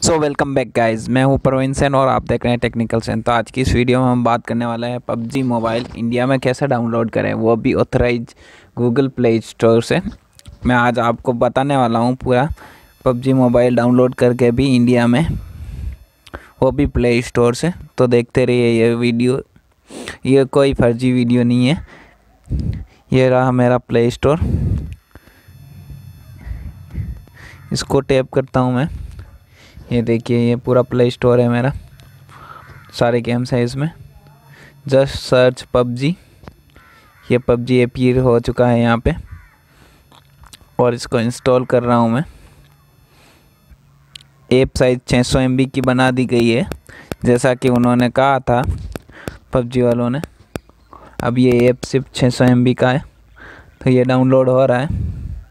So welcome back guys, मैं हूं प्रवीण सेन और आप देख रहे हैं टेक्निकल सेन। तो आज की इस वीडियो में हम बात करने वाले हैं पबजी मोबाइल इंडिया में कैसे डाउनलोड करें, वो भी ऑथराइज गूगल प्ले स्टोर से। मैं आज आपको बताने वाला हूं पूरा पबजी मोबाइल डाउनलोड करके भी इंडिया में, वो भी प्ले स्टोर से। तो देखते रहिए ये वीडियो, ये कोई फर्जी वीडियो नहीं है। ये रहा मेरा प्ले स्टोर, इसको टैप करता हूँ मैं। ये देखिए, ये पूरा प्ले स्टोर है मेरा, सारे गेम्स हैं इसमें। जस्ट सर्च पबजी, ये पबजी अपीयर हो चुका है यहाँ पे और इसको इंस्टॉल कर रहा हूँ मैं। ऐप साइज 600 MB की बना दी गई है, जैसा कि उन्होंने कहा था पबजी वालों ने। अब ये ऐप सिर्फ 600 MB का है, तो ये डाउनलोड हो रहा है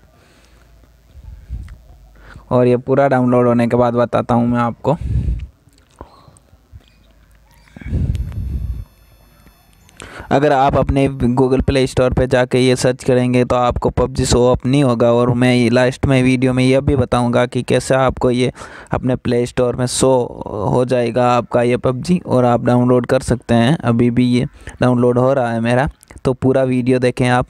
और ये पूरा डाउनलोड होने के बाद बताता हूँ मैं आपको। अगर आप अपने गूगल प्ले स्टोर पे जाके ये सर्च करेंगे तो आपको पबजी शो अप नहीं होगा, और मैं लास्ट में वीडियो में यह भी बताऊंगा कि कैसे आपको ये अपने प्ले स्टोर में शो हो जाएगा आपका ये पबजी, और आप डाउनलोड कर सकते हैं। अभी भी ये डाउनलोड हो रहा है मेरा, तो पूरा वीडियो देखें आप।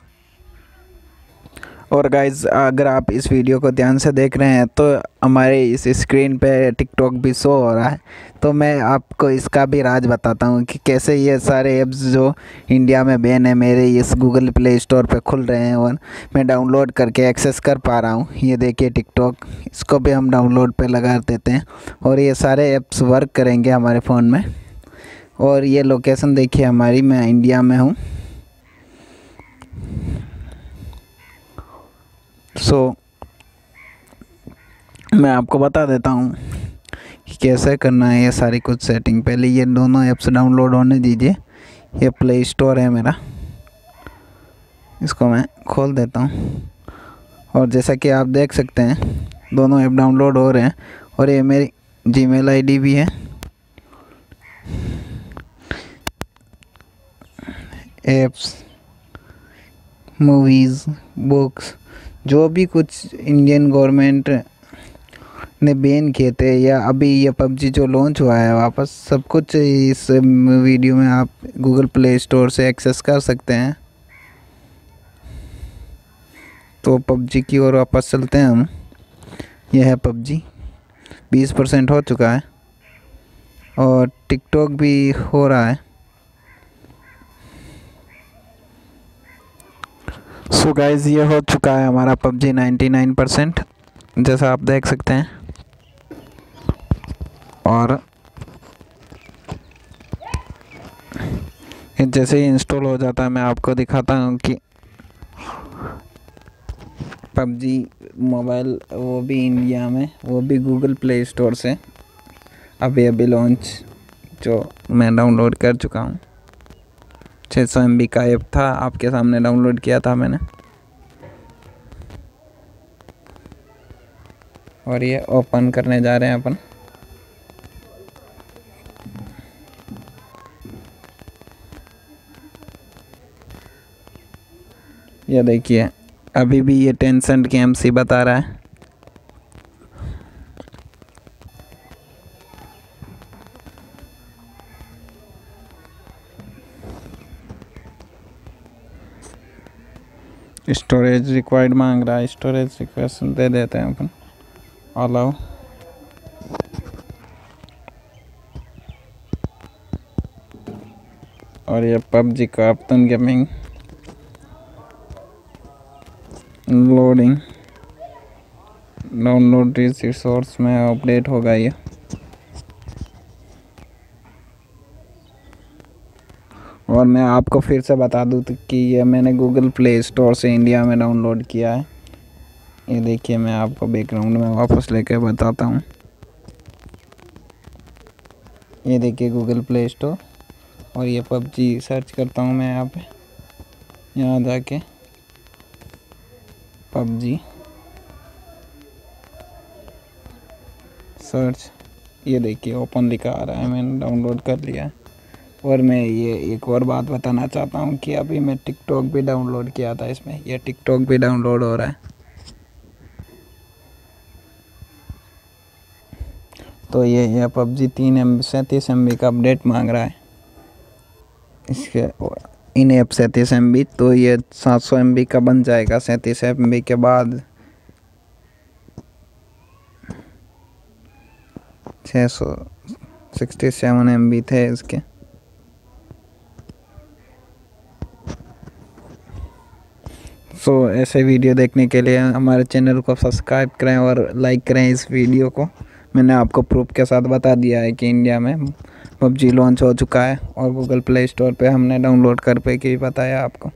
और गाइज़, अगर आप इस वीडियो को ध्यान से देख रहे हैं तो हमारे इस स्क्रीन पे टिकटॉक भी शो हो रहा है। तो मैं आपको इसका भी राज बताता हूँ कि कैसे ये सारे ऐप्स जो इंडिया में बैन है मेरे इस गूगल प्ले स्टोर पे खुल रहे हैं और मैं डाउनलोड करके एक्सेस कर पा रहा हूँ। ये देखिए टिकटॉक, इसको भी हम डाउनलोड पे लगा देते हैं और ये सारे ऐप्स वर्क करेंगे हमारे फ़ोन में। और ये लोकेशन देखिए हमारी, मैं इंडिया में हूँ। मैं आपको बता देता हूँ कि कैसे करना है ये सारी कुछ सेटिंग। पहले ये दोनों ऐप्स डाउनलोड होने दीजिए। ये प्ले स्टोर है मेरा, इसको मैं खोल देता हूँ और जैसा कि आप देख सकते हैं दोनों ऐप डाउनलोड हो रहे हैं और ये मेरी जीमेल आईडी भी है। ऐप्स, मूवीज़, बुक्स, जो भी कुछ इंडियन गवर्नमेंट ने बैन किए थे या अभी ये पबजी जो लॉन्च हुआ है वापस, सब कुछ इस वीडियो में आप गूगल प्ले स्टोर से एक्सेस कर सकते हैं। तो पबजी की ओर वापस चलते हैं हम। यह है पबजी, 20% हो चुका है और टिकटॉक भी हो रहा है। सो गाइज, ये हो चुका है हमारा पबजी 99%, जैसा आप देख सकते हैं। और जैसे ही इंस्टॉल हो जाता है मैं आपको दिखाता हूँ कि पबजी मोबाइल, वो भी इंडिया में, वो भी गूगल प्ले स्टोर से अभी लॉन्च, जो मैं डाउनलोड कर चुका हूँ। 600 MB का ऐप था, आपके सामने डाउनलोड किया था मैंने। और ये ओपन करने जा रहे हैं अपन। ये देखिए, अभी भी ये Tencent की MC बता रहा है। स्टोरेज रिक्वायर्ड मांग रहा है, स्टोरेज रिक्वेस्ट दे देते हैं अपन, अलाउ। और ये PUBG cartoon gaming loading, download resource में अपडेट होगा ये। और मैं आपको फिर से बता दूं कि ये मैंने गूगल प्ले स्टोर से इंडिया में डाउनलोड किया है। ये देखिए, मैं आपको बैकग्राउंड में वापस लेके बताता हूँ। ये देखिए गूगल प्ले स्टोर, और ये पबजी सर्च करता हूँ मैं यहाँ पे, यहाँ जाके पबजी सर्च। ये देखिए ओपन लिखा आ रहा है, मैंने डाउनलोड कर लिया है। और मैं ये एक और बात बताना चाहता हूँ कि अभी मैं टिकटॉक भी डाउनलोड किया था इसमें, ये टिकटॉक भी डाउनलोड हो रहा है। तो ये PUBG 37 MB का अपडेट मांग रहा है। इसके इन ऐप 37 MB, तो ये 700 MB का बन जाएगा 37 MB के बाद 667 MB थे इसके। ऐसे वीडियो देखने के लिए हमारे चैनल को सब्सक्राइब करें और लाइक करें इस वीडियो को। मैंने आपको प्रूफ के साथ बता दिया है कि इंडिया में PUBG लॉन्च हो चुका है और गूगल प्ले स्टोर पे हमने डाउनलोड कर पे के बताया आपको।